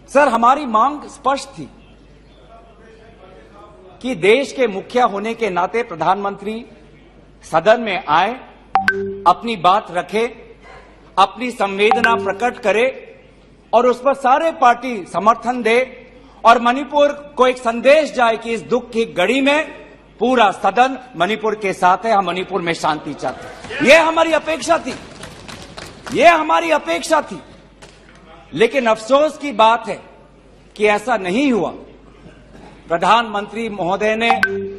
Sir, हमारी मांग स्पष्ट थी कि देश के मुखिया होने के नाते प्रधानमंत्री सदन में आए, अपनी बात रखे, अपनी संवेदना प्रकट करे और उस पर सारे पार्टी समर्थन दे और मणिपुर को एक संदेश जाए कि इस दुख की घड़ी में पूरा सदन मणिपुर के साथ है, हम मणिपुर में शांति चाहते हैं। यह हमारी अपेक्षा थी, यह हमारी अपेक्षा थी। लेकिन अफसोस की बात है कि ऐसा नहीं हुआ। प्रधानमंत्री महोदय ने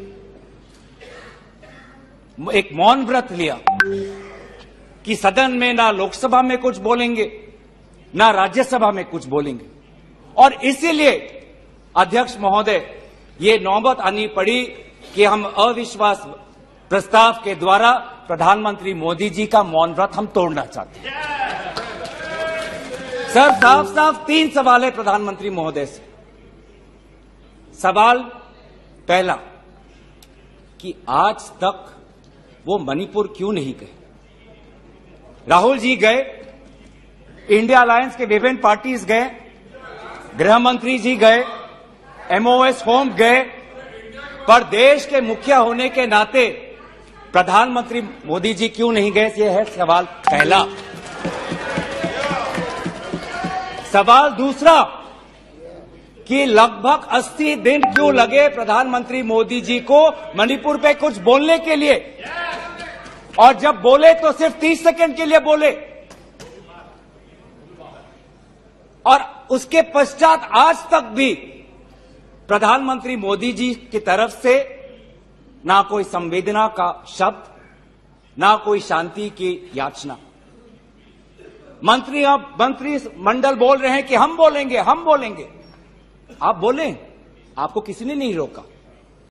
एक मौन व्रत लिया कि सदन में ना लोकसभा में कुछ बोलेंगे, ना राज्यसभा में कुछ बोलेंगे, और इसीलिए अध्यक्ष महोदय ये नौबत आनी पड़ी कि हम अविश्वास प्रस्ताव के द्वारा प्रधानमंत्री मोदी जी का मौन व्रत हम तोड़ना चाहते हैं। सर, साफ साफ 3 सवाल है प्रधानमंत्री महोदय से। सवाल पहला कि आज तक वो मणिपुर क्यों नहीं गए? राहुल जी गए, इंडिया अलायंस के विभिन्न पार्टीज गए, गृह मंत्री जी गए, एमओएस होम गए, पर देश के मुखिया होने के नाते प्रधानमंत्री मोदी जी क्यों नहीं गए? यह है सवाल पहला। सवाल दूसरा कि लगभग 80 दिन क्यों लगे प्रधानमंत्री मोदी जी को मणिपुर पे कुछ बोलने के लिए, और जब बोले तो सिर्फ 30 सेकंड के लिए बोले, और उसके पश्चात आज तक भी प्रधानमंत्री मोदी जी की तरफ से ना कोई संवेदना का शब्द, ना कोई शांति की याचना। मंत्री मंडल बोल रहे हैं कि हम बोलेंगे, हम बोलेंगे। आप बोलें, आपको किसी ने नहीं रोका।